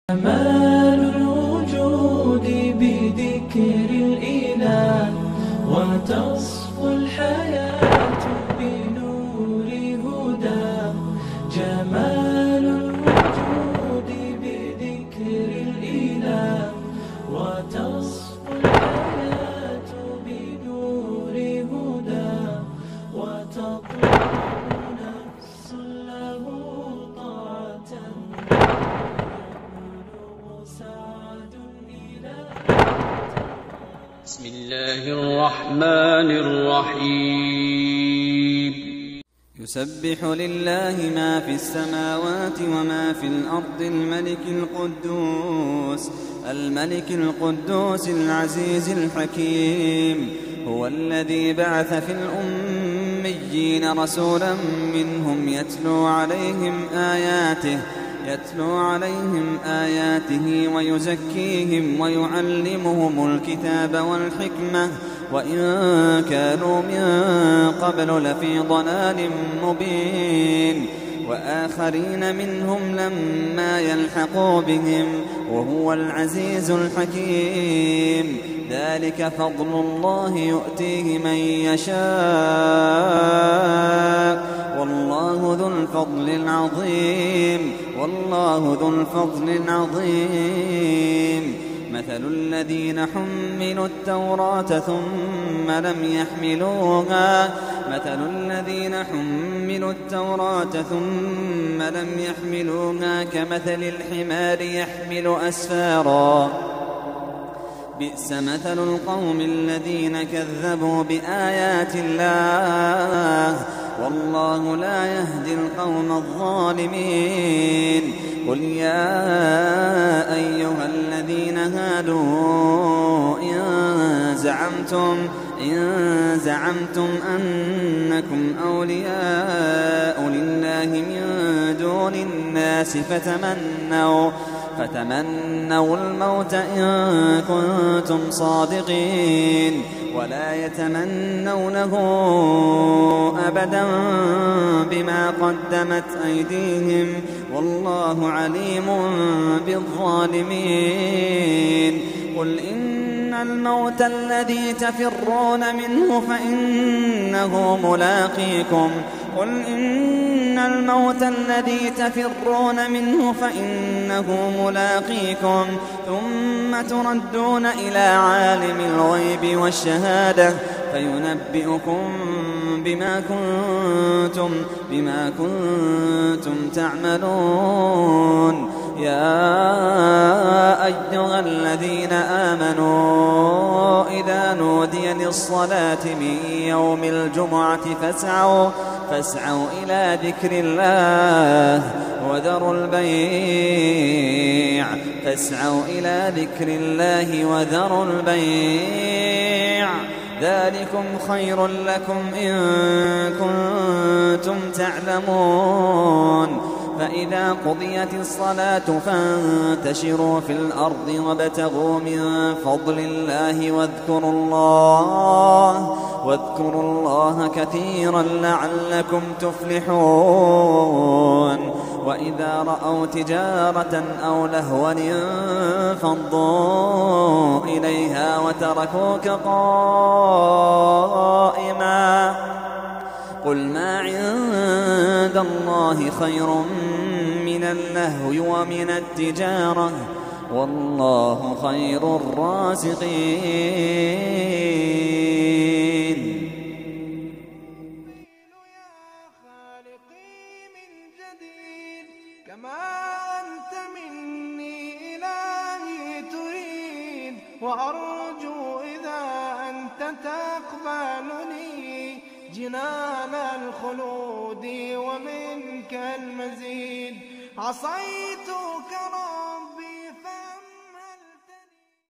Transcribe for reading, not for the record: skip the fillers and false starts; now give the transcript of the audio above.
كمال الوجود بذكر الإله، وتصفو الحياة بنور هداه. جمال الوجود بذكر الإله، وتصفو الحياة بنور هداه. وتطلب نفس له طاعة، بسم الله الرحمن الرحيم. يسبح لله ما في السماوات وما في الأرض، الملك القدوس العزيز الحكيم. هو الذي بعث في الأميين رسولا منهم يتلو عليهم آياته ويزكيهم ويعلمهم الكتاب والحكمة، وإن كانوا من قبل لفي ضلال مبين. وآخرين منهم لما يلحقوا بهم، وهو العزيز الحكيم. ذلك فضل الله يؤتيه من يشاء، والله ذو الفضل العظيم. مثل الذين حملوا التوراة ثم لم يحملوها كمثل الحمار يحمل أسفارا. بئس مثل القوم الذين كذبوا بآيات الله، والله لا يهدي القوم الظالمين. قل يا أيها الذين هادوا إن زعمتم أنكم أولياء لله من دون الناس فتمنوا الموت إن كنتم صادقين، ولا يتمنونه أبدا بما قدمت أيديهم، والله عليم بالظالمين. قل إن الموت الذي تفرون منه فإنه ملاقيكم، ثم تردون إلى عالم الغيب والشهادة فينبئكم بما كنتم تعملون. يا أيها الذين آمنوا إذا نودي للصلاة من يوم الجمعة فاسعوا إلى ذكر الله وذروا البيع، ذلكم خير لكم إن كنتم تعلمون. فإذا قضيت الصلاة فانتشروا في الأرض وابتغوا من فضل الله واذكروا الله كثيرا لعلكم تفلحون. وإذا رأوا تجارة أو لهوا انفضوا إليها وتركوك قائما. قل ما عند الله خير من اللهو ومن التجارة، والله خير الرازقين. كما أنت مني إلهي تريد، وأرجو إذا أنت تقبلني جنان الخلود ومنك المزيد. عصيتك